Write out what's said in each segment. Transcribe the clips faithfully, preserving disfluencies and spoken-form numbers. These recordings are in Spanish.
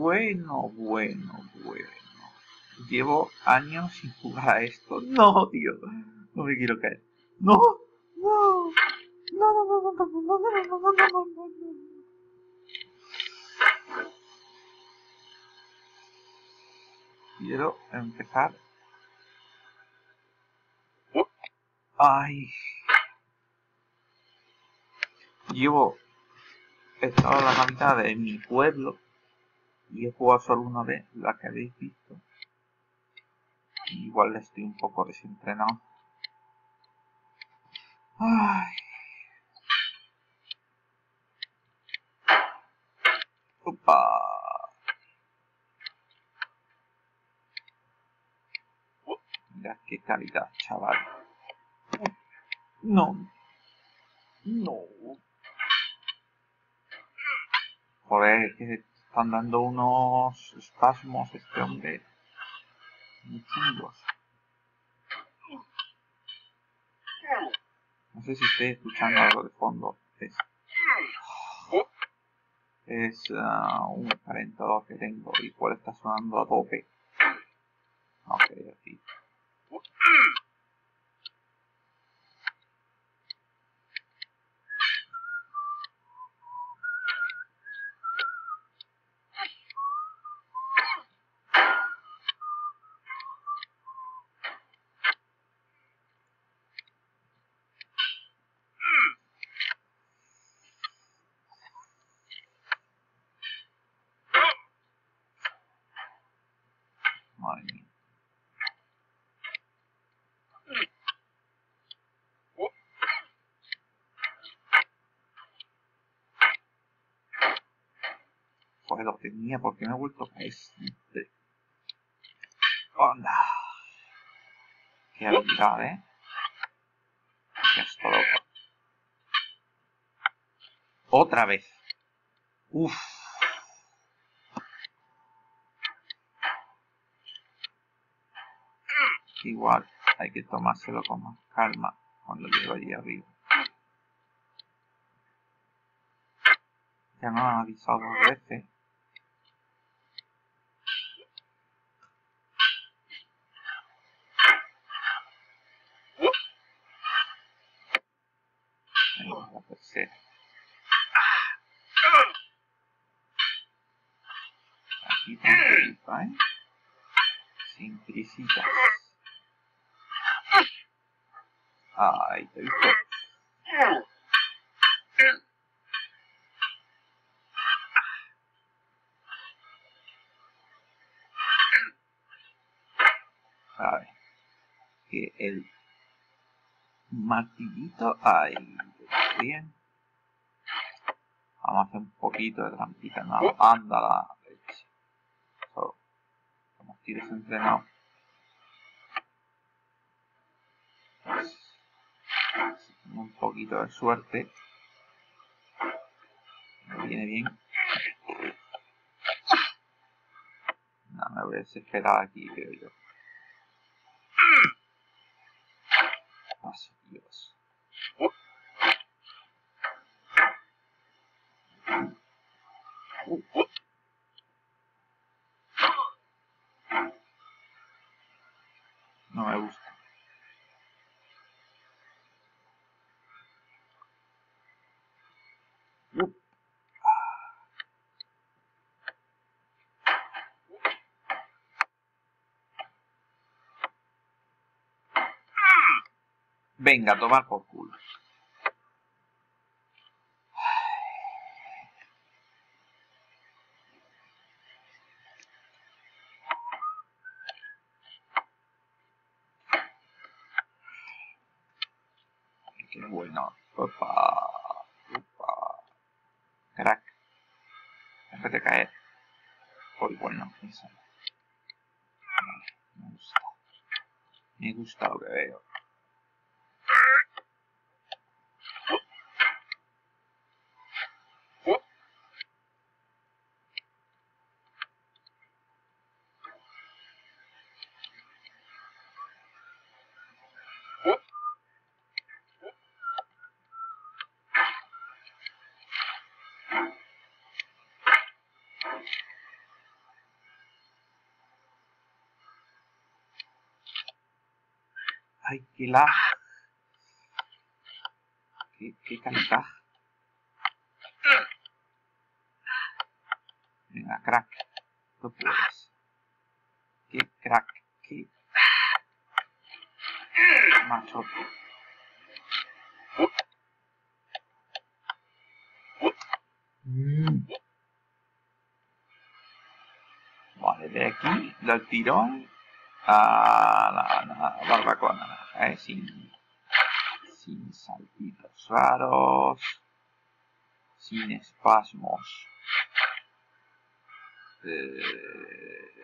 Bueno, bueno, bueno. Llevo años sin jugar a esto. No, tío. No me quiero caer. No, no. No, no, no, no, no, no, no, no, no, no, no, no, no. Quiero empezar. Ay. Llevo estado en la mitad de mi pueblo y he jugado solo una vez, la que habéis visto. Igual estoy un poco desentrenado. Ay. Opa. Mira qué calidad, chaval. No. No. Joder, que están dando unos espasmos este hombre. Muy chungos. No sé si estoy escuchando algo de fondo. Es, es uh, un calentador que tengo y cual está sonando a tope. Ok, aquí. Madre mía. Joder, lo tenía porque me he vuelto a caer siempre. Anda. Qué habilidad, ¿eh? Qué esto loco. Otra vez. Uff. Igual hay que tomárselo con más calma cuando llego allí arriba. Ya me han avisado dos veces. Ahí va la tercera. Aquí tranquilita, ¿eh? Sin prisitas. Ay, te he visto. A ver. Que el martillito. Ay, bien. Vamos a hacer un poquito de trampita. No, anda la leche. Solo. Como estoy desentrenado. Pues, si tengo un poquito de suerte. Me viene bien. No, me voy a desesperar aquí, creo yo. Paso, Dios. Uh. No me gusta. Uh. Venga, tomar por culo. Qué bueno. Opa. Opa. Crack. Déjate caer. Uy, bueno, eso. Me gusta. Me gusta lo que veo. Ay, qué lag. Qué, qué calidad. Venga, crack. Tú puedes. Qué crack. Qué machote. Mm. Vale, de aquí, del tirón a la, la barbacoa naranja, ¿eh? Sin, sin saltitos raros, sin espasmos eh,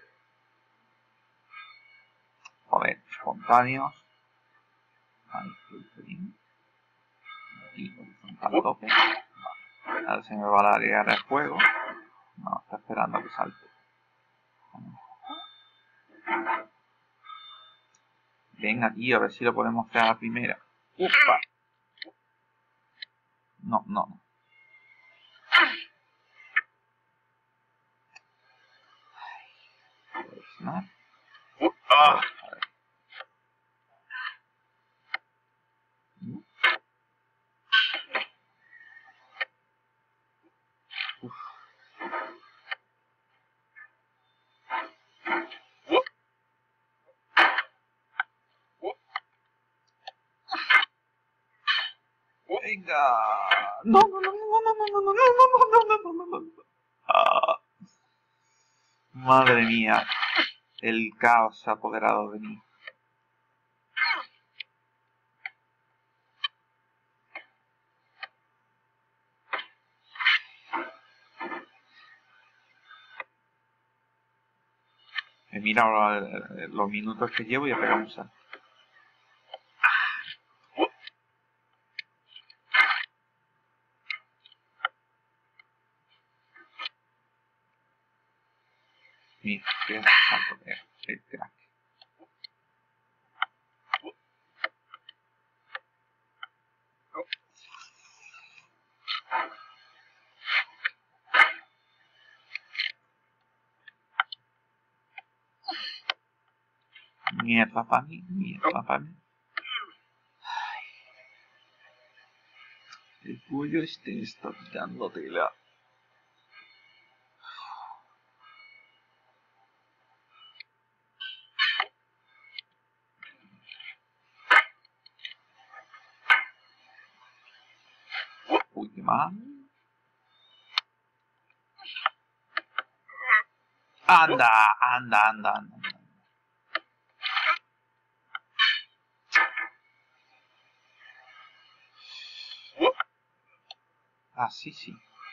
joder, espontáneos. Ahí, aquí, horizontal a tope. Vale. Ahora se me va a largar el juego. No, está esperando a que salte. Venga, tío, a ver si lo podemos hacer a la primera. ¡Upa! No, no, no. Snap. A ver. Uf. Venga. No, no, no, no, no, no, no, no, no, no, no, no, no, no, no. Ah. Madre mía. El caos se ha apoderado de mí. He mirado los minutos que llevo y he pegado un salto. Mira, pega un salto, pega. El crack. Mierda para mí, mierda para mí. Ay, el cuello este está tirando tela. Uy, qué mal. Anda, anda, anda, anda. Así sí.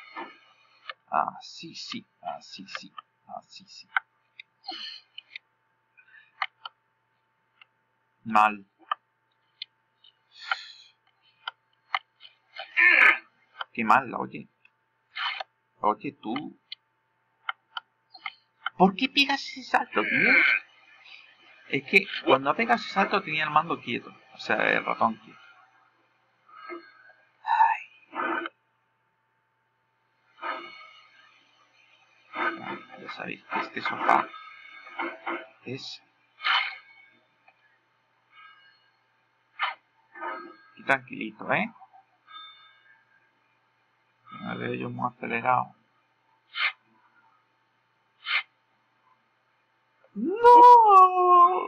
Así sí. Así sí. Así sí. Mal. Qué mal, oye. Oye, tú. ¿Por qué pegas ese salto, tío? Es que cuando pegas ese salto tenía el mando quieto. O sea, el ratón quieto. Ay. Ya sabéis que este sofá es... Y tranquilito, ¿eh? Me veo yo muy acelerado. ¡No!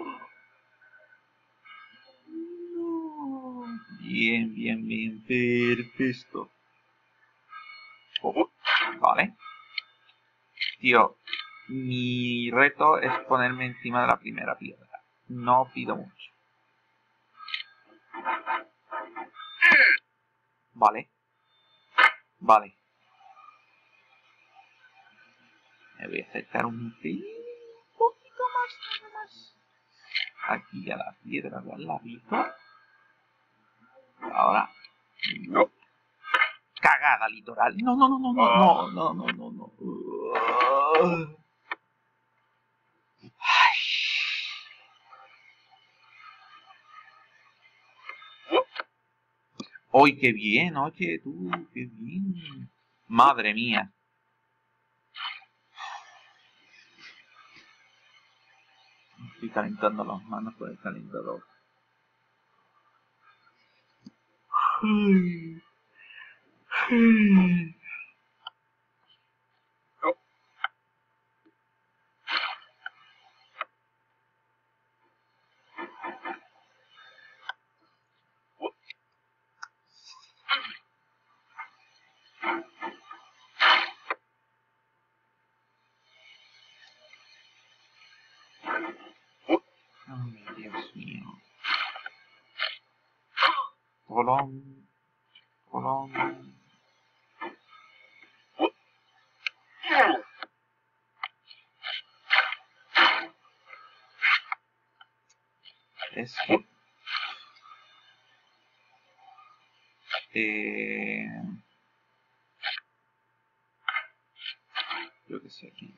¡No! Bien, bien, bien. Perfecto. Oh, vale. Tío, mi reto es ponerme encima de la primera piedra. No pido mucho. Vale. Vale. Me voy a acercar un pelín, un poquito más, nada más. Aquí a la piedra de al ladito. Ahora. No. Cagada litoral. No, no, no, no, no, no, no, no, no, no. Uh. Ay. Oye, qué bien, oye, tú, qué bien. Madre mía. Estoy calentando las manos con el calentador. Ay. Ay. Ay, Dios mío. Colón. Colón. Es que... Eh... Yo qué sé aquí.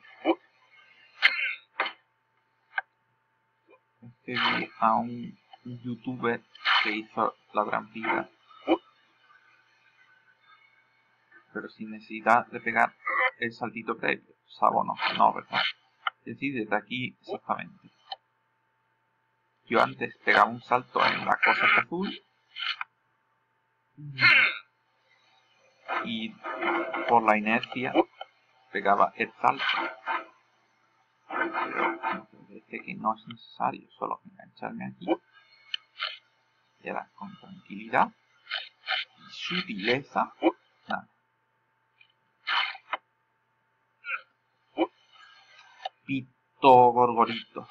Es que vi a un youtuber que hizo la trampilla, pero sin necesidad de pegar el saltito previo. O sea, bueno, no, ¿verdad? Es decir, desde aquí exactamente. Yo antes pegaba un salto en la cosa azul y por la inercia pegaba el salto. Pero parece que no es necesario solo engancharme aquí. Y ahora con tranquilidad y sutileza. Nada. Pito gorgorito.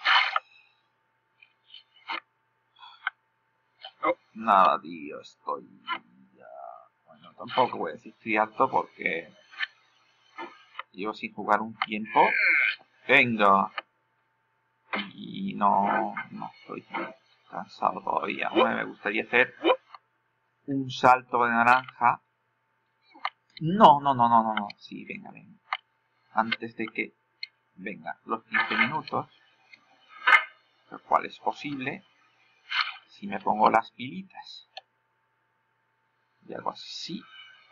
Nada, tío, estoy ya... Bueno, tampoco voy a decir estoy harto porque llevo sin jugar un tiempo. Venga. Y no, no estoy cansado todavía. Bueno, me gustaría hacer un salto de naranja. No, no, no, no, no, no. Sí, venga, venga. Antes de que venga los quince minutos, lo cual es posible si me pongo las pilitas. Y algo así.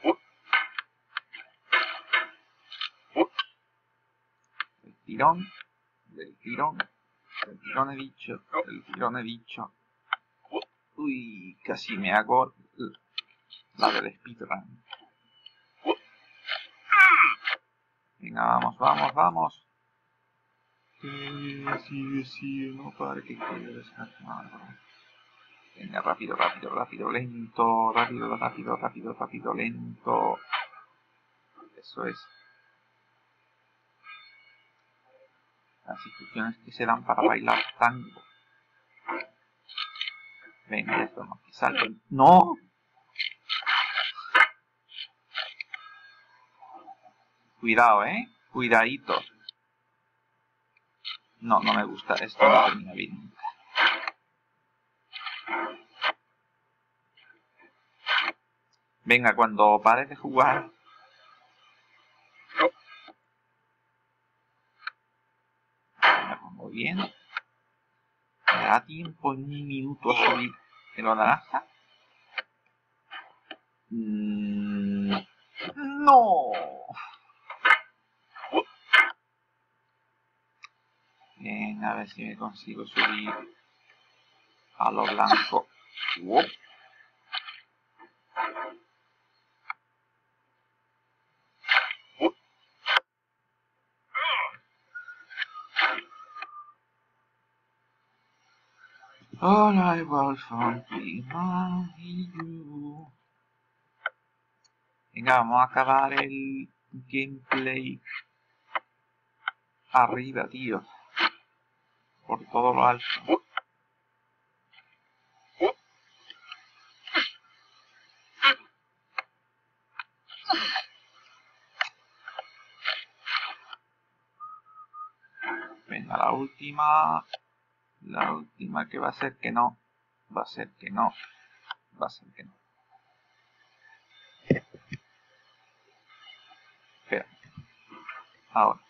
El tirón, del tirón, del tirón he dicho, del tirón he dicho. Uy, casi me hago la del speedrun. Venga, vamos, vamos, vamos. Sigue, sigue, sigue, no para que quieres. Venga, rápido, rápido, rápido, lento, rápido, rápido, rápido, rápido, lento. Eso es. Las instrucciones que se dan para bailar tango. Venga, ya estamos aquí, salto. ¡No! Cuidado, ¿eh? Cuidadito. No, no me gusta. Esto no termina bien. Venga, cuando pares de jugar... Me pongo bien. ¿Me da tiempo en un minuto a subir en la naranja? Mm, ¡no! Bien, a ver si me consigo subir a lo blanco. ¡Wop! All I want from you. Venga, vamos a acabar el gameplay arriba, tío. Por todo lo alto. Venga, la última. La última que va a ser que no. Va a ser que no. Va a ser que no. Espera. Ahora.